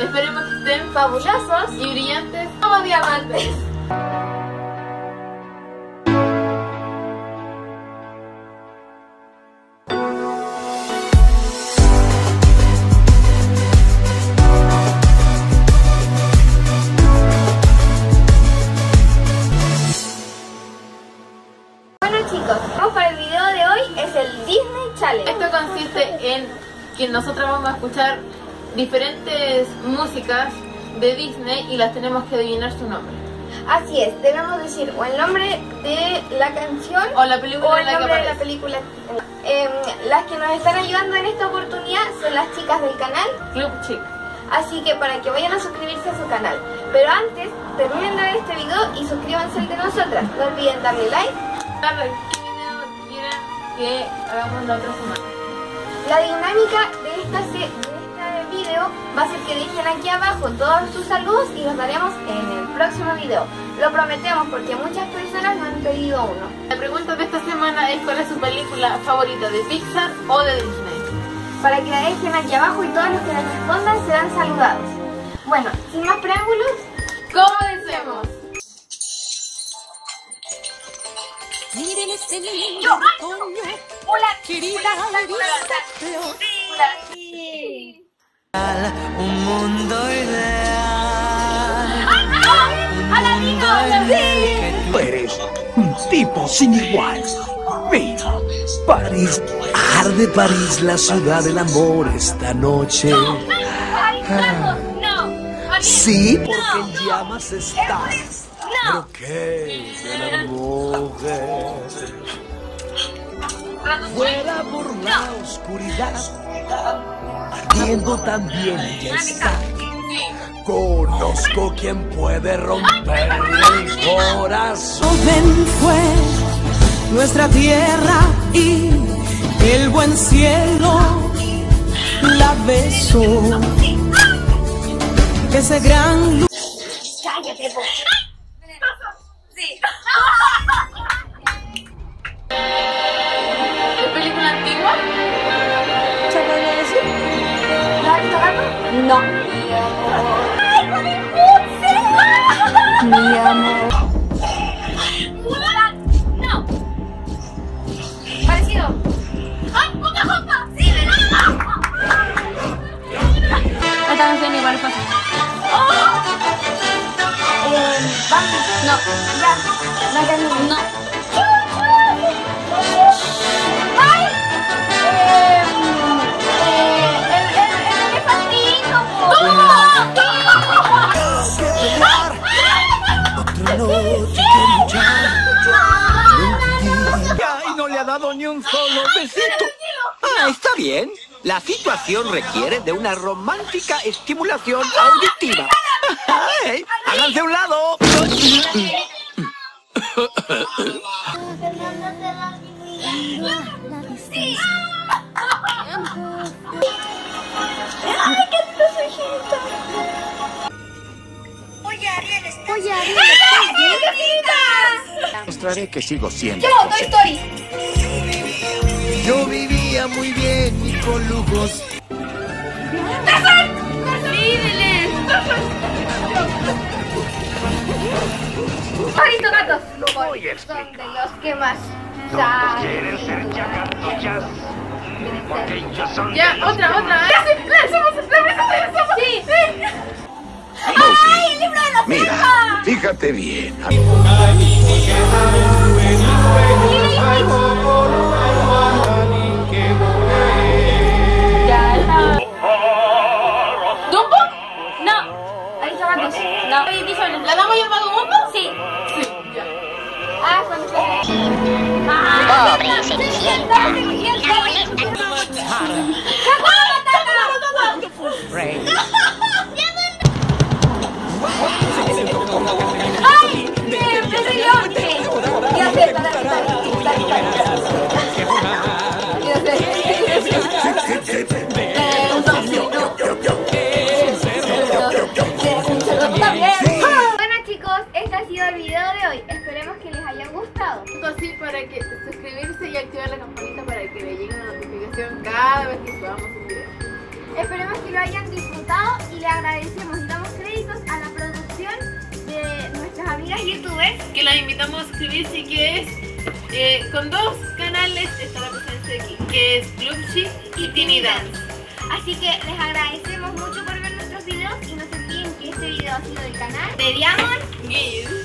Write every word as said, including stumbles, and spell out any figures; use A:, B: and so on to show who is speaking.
A: Esperemos que estén
B: fabulosos
A: y brillantes
B: como diamantes. Chicos, vamos para el video de hoy, es el Disney Challenge.
A: Esto consiste en que nosotros vamos a escuchar diferentes músicas de Disney y las tenemos que adivinar su nombre.
B: Así es, debemos decir o el nombre de la canción
A: o la película
B: o el
A: en la
B: nombre
A: que
B: de la película. Eh, las que nos están ayudando en esta oportunidad son las chicas del canal
A: Club Chic.
B: Así que para que vayan a suscribirse a su canal. Pero antes, terminen de ver este video y suscríbanse al de nosotras. No olviden darle like.
A: ¿Qué video quieren que hagamos la otra semana?
B: La dinámica de, esta se, de este video va a ser que dejen aquí abajo todos sus saludos y los daremos en el próximo video. Lo prometemos porque muchas personas nos han pedido uno.
A: La pregunta de esta semana es: ¿cuál es su película favorita, de Pixar o de Disney?
B: Para que la dejen aquí abajo y todos los que les respondan serán saludados. Bueno, sin más preámbulos,
A: comencemos.
C: Miren ese niño
B: Yo,
C: otoño,
B: hola,
C: querida,
B: hola, sí.
D: Un mundo ideal.
B: ¡Aladino! ¡Sí!
E: Tú eres un tipo sin igual. Mira, París, arde París, la ciudad del amor esta noche.
B: ¡No! ¡No!
E: Sí, porque en llamas estás. Pero qué de la mujer. Fuera por la oscuridad, ardiendo también ella está. Conozco quien puede romperle el corazón.
C: joven fue nuestra tierra y el buen cielo la besó. Ese gran luz.
B: ¡Cállate, vos! Sí.
A: ¿Es película antigua?
B: ¿Se puede decir? ¿La has visto, Gato? No. ¡Ay, hijo de puta! Mi amor. No. Parecido. ¡Ay, puta jopa! ¡Sí, ¿verdad?
A: Esta canción igual es fácil.
B: Eh, Bambi.
A: No.
B: Ya. La canción.
A: No.
B: ¡Ay! Eh, eh, el, el, el elefantito, po.
E: Otra noche que luchar.
D: Y no le ha dado ni un solo besito. Ah, está bien. La situación requiere de una romántica estimulación auditiva. ¡Ay! ¡Háganse a un lado!
B: Sí. ¡Ay, qué preciosa! Oye, Ariel, ¿estás Oye, Ariel, ¿estás bien?
E: Mostraré que sigo siendo.
B: Yo, Toy Story.
E: Yo vivía muy bien y con lujos.
B: ¡Tarzán! ¡Sí, Belén! ¡Listo, gatos!
E: voy a
B: Son
E: explicar.
B: de los que más
E: Todos
B: saben.
E: quieren ser yacarrillas. Porque ellos son
A: Ya,
E: de los
A: otra,
E: que
A: otra.
E: más-
B: ¡Sí! ¡Sí! ¡Ay, el libro de la
E: Mira,
B: selva!
E: fíjate bien.
A: ¿Dumbo?
B: No. Ahí está gatos. No.
A: ¿La dama y el vagabundo?
B: Sí.
A: Sí, ya.
B: Ah, cuando se... ¡Ah! ¡Cenicienta! ¡Cenicienta! ¡Ay! ¡Me Leonte! Ya sé, para Bueno, chicos, este ha sido el video de hoy. Esperemos que les haya gustado.
A: Así para que suscribirse y activar la campanita para que le llegue una notificación cada vez que subamos un video.
B: Esperemos que lo hayan disfrutado y le agradecemos y damos créditos a la producción de nuestras amigas youtubers.
A: Que las invitamos a suscribirse, que es eh, con dos canales está la presencia de aquí, que es Club Chic y Tiny Dance.
B: Así que les agradecemos mucho por ver nuestros videos y no se olviden que este video ha sido del canal de Diamond
A: Gays.